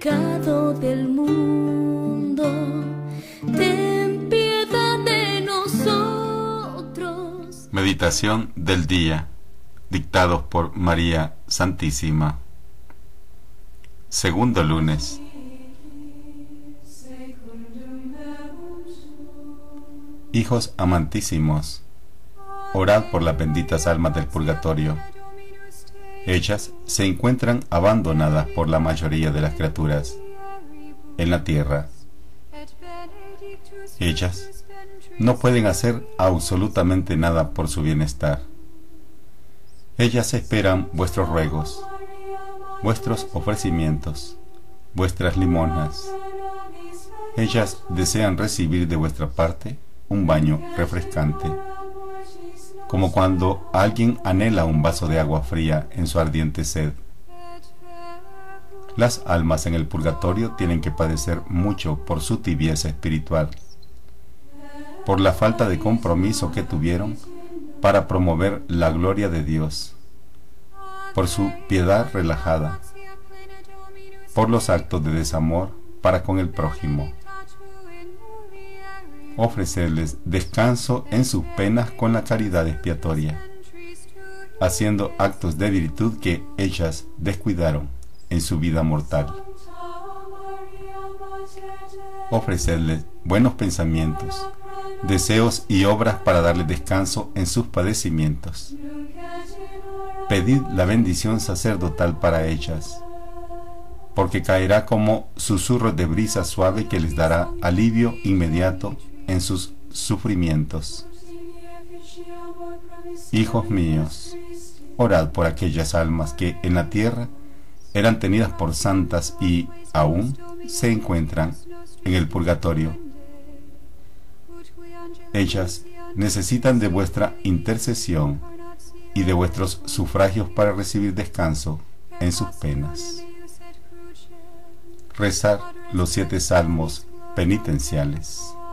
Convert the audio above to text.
pecado del mundo, ten piedad de nosotros. Meditación del día, dictados por María Santísima. Segundo lunes. Hijos amantísimos, orad por las benditas almas del purgatorio. Ellas se encuentran abandonadas por la mayoría de las criaturas en la tierra. Ellas no pueden hacer absolutamente nada por su bienestar. Ellas esperan vuestros ruegos, vuestros ofrecimientos, vuestras limosnas. Ellas desean recibir de vuestra parte un baño refrescante, como cuando alguien anhela un vaso de agua fría en su ardiente sed. Las almas en el purgatorio tienen que padecer mucho por su tibieza espiritual, por la falta de compromiso que tuvieron para promover la gloria de Dios, por su piedad relajada, por los actos de desamor para con el prójimo. Ofrecerles descanso en sus penas con la caridad expiatoria, haciendo actos de virtud que ellas descuidaron en su vida mortal. Ofrecerles buenos pensamientos, deseos y obras para darles descanso en sus padecimientos. Pedid la bendición sacerdotal para ellas, porque caerá como susurros de brisa suave que les dará alivio inmediato en sus sufrimientos. Hijos míos, orad por aquellas almas que en la tierra eran tenidas por santas y aún se encuentran en el purgatorio. Ellas necesitan de vuestra intercesión y de vuestros sufragios para recibir descanso en sus penas. Rezar los 7 salmos penitenciales.